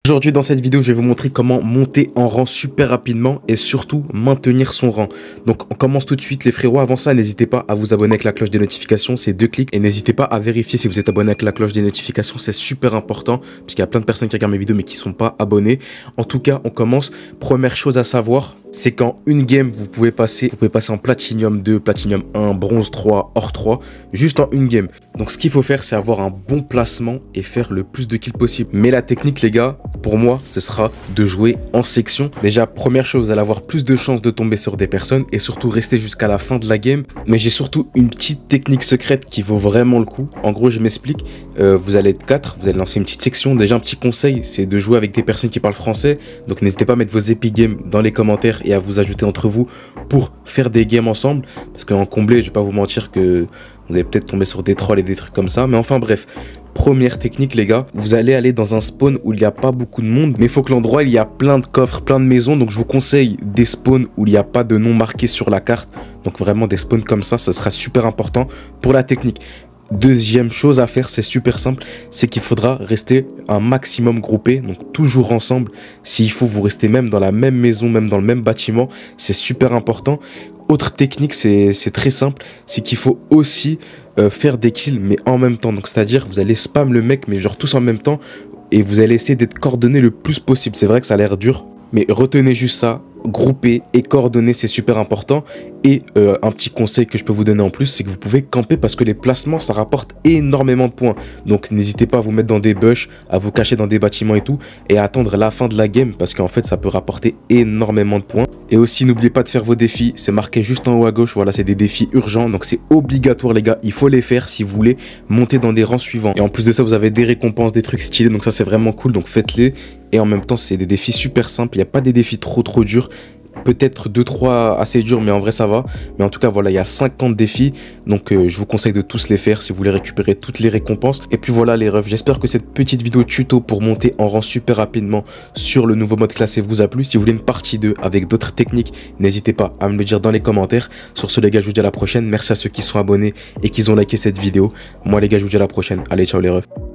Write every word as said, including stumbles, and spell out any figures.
Aujourd'hui dans cette vidéo je vais vous montrer comment monter en rang super rapidement et surtout maintenir son rang. Donc on commence tout de suite les frérots. Avant ça n'hésitez pas à vous abonner avec la cloche des notifications, c'est deux clics. Et n'hésitez pas à vérifier si vous êtes abonné avec la cloche des notifications, c'est super important parce qu'il y a plein de personnes qui regardent mes vidéos mais qui ne sont pas abonnés. En tout cas on commence. Première chose à savoir, c'est qu'en une game vous pouvez passer, vous pouvez passer en Platinium deux, Platinium un, Bronze trois, Or trois, juste en une game. Donc ce qu'il faut faire c'est avoir un bon placement et faire le plus de kills possible. Mais la technique les gars, pour moi ce sera de jouer en section. Déjà première chose, vous allez avoir plus de chances de tomber sur des personnes et surtout rester jusqu'à la fin de la game. Mais j'ai surtout une petite technique secrète qui vaut vraiment le coup. En gros je m'explique, euh, vous allez être quatre, vous allez lancer une petite section. Déjà un petit conseil, c'est de jouer avec des personnes qui parlent français. Donc n'hésitez pas à mettre vos epic games dans les commentaires et à vous ajouter entre vous pour faire des games ensemble. Parce qu'en comblé, je vais pas vous mentir que vous allez peut-être tomber sur des trolls et des trucs comme ça. Mais enfin bref, première technique les gars, vous allez aller dans un spawn où il n'y a pas beaucoup de monde. Mais il faut que l'endroit, il y a plein de coffres, plein de maisons. Donc je vous conseille des spawns où il n'y a pas de nom marqué sur la carte. Donc vraiment des spawns comme ça, ça sera super important pour la technique. Deuxième chose à faire, c'est super simple, c'est qu'il faudra rester un maximum groupé, donc toujours ensemble. S'il faut, vous restez même dans la même maison, même dans le même bâtiment, c'est super important. Autre technique, c'est très simple, c'est qu'il faut aussi euh, faire des kills, mais en même temps. Donc c'est-à-dire, vous allez spam le mec, mais genre tous en même temps, et vous allez essayer d'être coordonné le plus possible. C'est vrai que ça a l'air dur, mais retenez juste ça. Grouper et coordonner, c'est super important. Et euh, un petit conseil que je peux vous donner en plus, c'est que vous pouvez camper parce que les placements ça rapporte énormément de points. Donc n'hésitez pas à vous mettre dans des bush, à vous cacher dans des bâtiments et tout, et à attendre la fin de la game parce qu'en fait ça peut rapporter énormément de points. Et aussi n'oubliez pas de faire vos défis, c'est marqué juste en haut à gauche. Voilà, c'est des défis urgents, donc c'est obligatoire les gars, il faut les faire si vous voulez monter dans des rangs suivants. Et en plus de ça vous avez des récompenses, des trucs stylés, donc ça c'est vraiment cool, donc faites-les. Et en même temps c'est des défis super simples, il n'y a pas des défis trop trop durs. Peut-être deux trois assez durs, mais en vrai ça va. Mais en tout cas voilà, il y a cinquante défis. Donc euh, je vous conseille de tous les faire si vous voulez récupérer toutes les récompenses. Et puis voilà les refs, j'espère que cette petite vidéo tuto pour monter en rang super rapidement sur le nouveau mode classé vous a plu. Si vous voulez une partie deux avec d'autres techniques, n'hésitez pas à me le dire dans les commentaires. Sur ce les gars, je vous dis à la prochaine. Merci à ceux qui sont abonnés et qui ont liké cette vidéo. Moi les gars, je vous dis à la prochaine. Allez, ciao les refs.